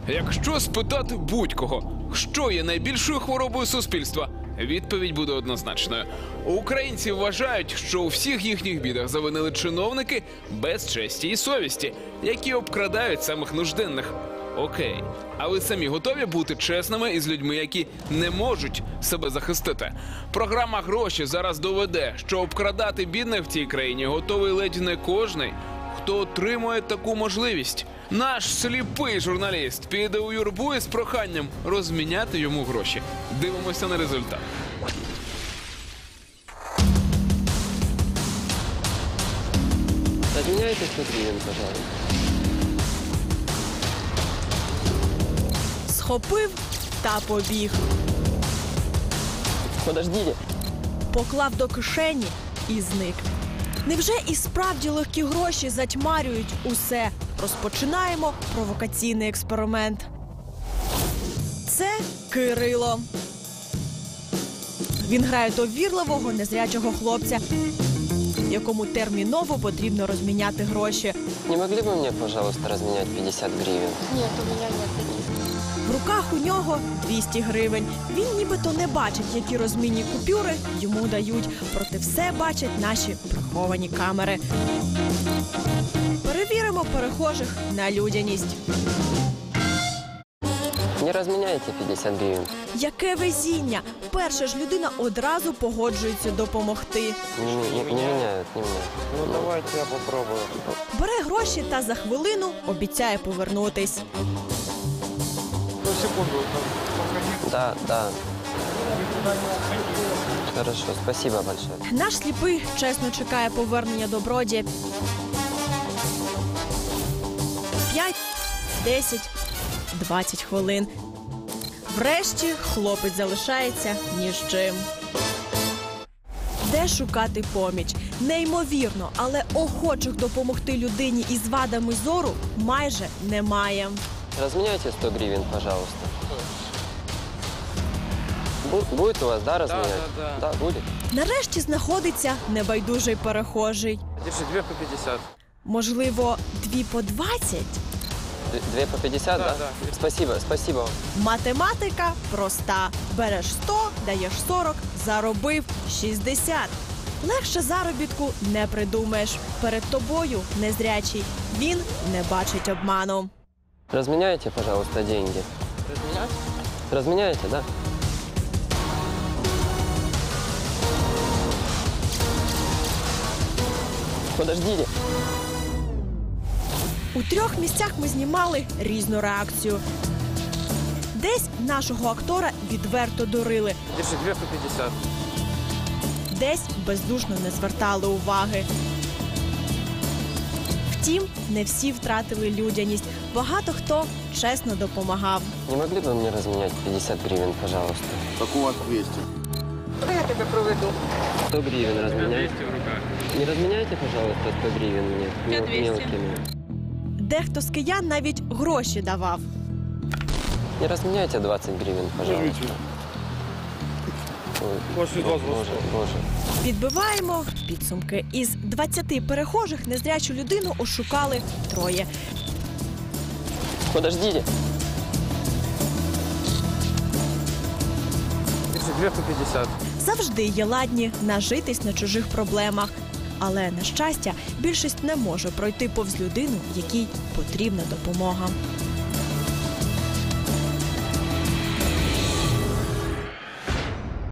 Якщо спитати будь-кого, що є найбільшою хворобою суспільства, відповідь буде однозначною. Українці вважають, що у всіх їхніх бідах завинили чиновники без честі і совісті, які обкрадають самих нужденних. Окей, а ви самі готові бути чесними із людьми, які не можуть себе захистити? Програма «Гроші» зараз доведе, що обкрадати бідних в цій країні готовий ледь не кожний, хто отримує таку можливість. Наш сліпий журналіст піде у юрбу із проханням розміняти йому гроші. Дивимося на результат. Обменяйте 100 гривен, пожалуйста. Схопив та побіг. Подождите. Поклав до кишені і зник. Невже і справді легкі гроші затьмарюють усе? Розпочинаємо провокаційний експеримент. Це Кирило. Він грає довірливого, незрячого хлопця, якому терміново потрібно розміняти гроші. Не могли бы мне, пожалуйста, разменять 50 гривен? Нет, у меня нет таких. В руках у нього 200 гривень. Він нібито не бачить, які розмінні купюри йому дають. Проте все бачать наші приховані камери. Перевіримо перехожих на людяність. Не разменяйте 50 гривен. Яке везіння! Перша ж людина одразу погоджується допомогти. Не меняют, не меняют. Ну давайте я попробую. Бере гроші та за хвилину обіцяє повернутись. Ну секунду. Да, да. Хорошо, спасибо большое. Наш сліпий чесно чекає повернення добродія. 5, 10, 20 хвилин. Врешті хлопець залишається ні з чим. Де шукати поміч? Неймовірно, але охочих допомогти людині із вадами зору майже немає. Разменяйте 100 гривен, пожалуйста. Будет у вас, да, разменять? Да. Да, будет. Нарешті знаходиться небайдужий перехожий. Держи, 2 по 50. Можливо, 2 по 20? 2 по 50, да? Да. Спасибо, спасибо вам. Математика проста. Береш 100, даєш 40, заробив 60. Легше заробітку не придумаєш. Перед тобою незрячий. Він не бачить обману. Разменяйте, пожалуйста, деньги. Разменять? Разменяете, да? Подождите. У 3 місцях ми знімали різну реакцію. Десь нашого актора відверто дурили, Держи, 2 по 50. десь бездушно не звертали уваги. Втім, не всі втратили людяність. Багато хто чесно допомагав. Не могли бы мне разменять 50 гривен, пожалуйста? Так у вас 200. Я тебя проведу. 100 гривен разменяйте. в руках. Не разменяйте, пожалуйста, 100 гривен мне. Я 200. Мелкими. Дехто з киян навіть гроші давав. Не разменяйте 20 гривен, пожалуйста. Ой, После вас Боже. Підбиваємо підсумки. Із 20 перехожих незрячу людину ошукали 3. Подождите. Держи, 2 по 50. Завжди є ладні нажитись на чужих проблемах. Але, на щастя, більшість не може пройти повз людину, якій потрібна допомога.